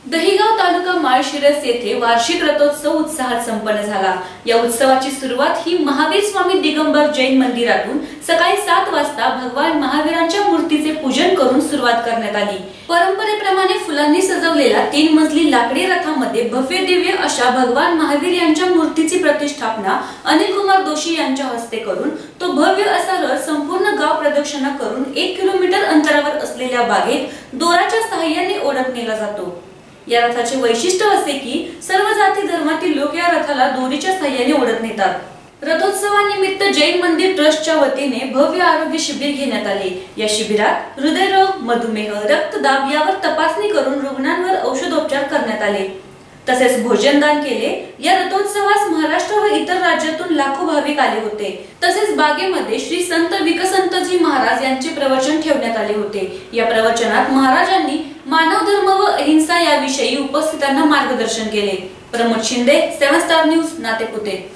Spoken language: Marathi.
दहिगाव तालुका माळशिरस येथे वार्षिक रथोत्सव उत्साहात संपन्न झाला। या उत्सवाची सुरुवात ही महावीर स्वामी दिगंबर जैन मंदिरातून सकाळी 7 वाजता भगवान महावीरांच्या मूर्तीचे पूजन करून सुरुवात करण्यात आली। परंपरेप्रमाणे फुलांनी सजवलेल्या 3 मजली लाकडी रथामध्ये भव्य दिव्य अशा भगवान महावीर यांच्या मूर्तीची प्रतिष्ठापना अनिल कुमार दोशी यांच्या हस्ते करून तो भव्य असा रथ संपूर्ण गाव प्रदक्षिणा करून 1 किलोमीटर अंतरावर असलेल्या बागेत दोराच्या सहाय्याने ओढत नेला जातो। या रथाचे वैशिष्ट्य असे की सर्व जाती धर्मातील लोक या रथाला दोरीच्या सहाय्याने ओढत नेतात। रथोत्सवानिमित्त जैन मंदिर ट्रस्टच्या वतीने भव्य आरोग्य शिबिर घेण्यात आले। या शिबिरात हृदयरोग, मधुमेह, रक्तदाब यावर तपासणी करून रुग्णांवर औषधोपचार करण्यात आले। तसेच भोजनदान केले। या रथोत्सवास महाराष्ट्र व इतर राज्यातून लाखो भाविक आले होते। तसेच बागेमध्ये श्री संत विकसंतजी महाराज यांचे प्रवचन ठेवण्यात आले होते। या प्रवचनात महाराजांनी मानव धर्म व अहिंसा याविषयी उपस्थितांना मार्गदर्शन केले। Pramod Shinde, 7 star news, Natepute.